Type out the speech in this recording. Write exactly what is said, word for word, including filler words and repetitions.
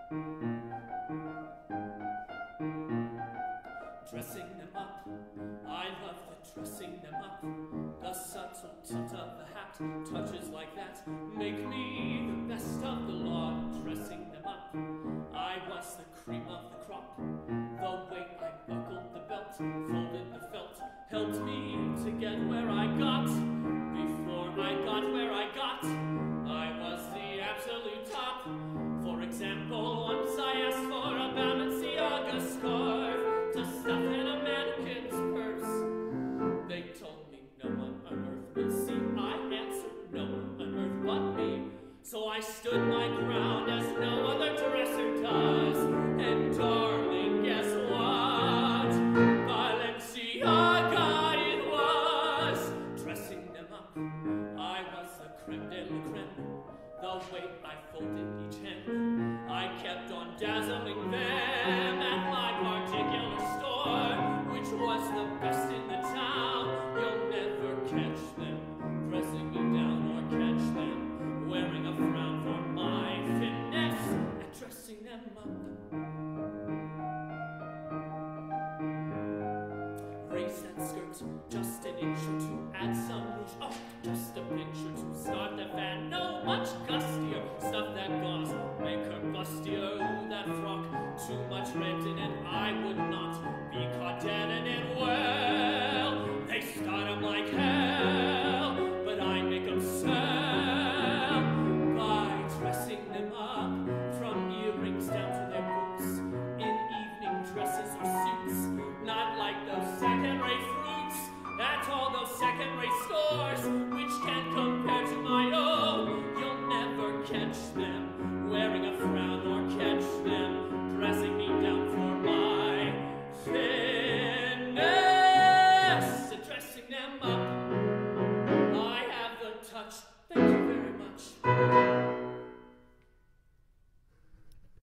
Dressing them up, I love the dressing them up. The subtle tilt of the hat, touches like that, make me the best of the lot. Dressing them up, I was the cream of the crop. The way I buckled the belt, folded the felt, helped me to get where I got. Before I got where I got, I was the absolute top. For example, once I asked for a Balenciaga scarf to stuff in a mannequin's purse. They told me no one on earth would see. I answered no one on earth but me. So I stood my ground as no other dresser does. And darling, guess what? Balenciaga it was. Dressing them up, I was the creme de la creme. The way I folded each hem, I kept on dazzling them at my particular store, which was the best in the town. You'll never catch them pressing me down or catch them wearing a frown for my finesse and dressing them up. Raise that skirt just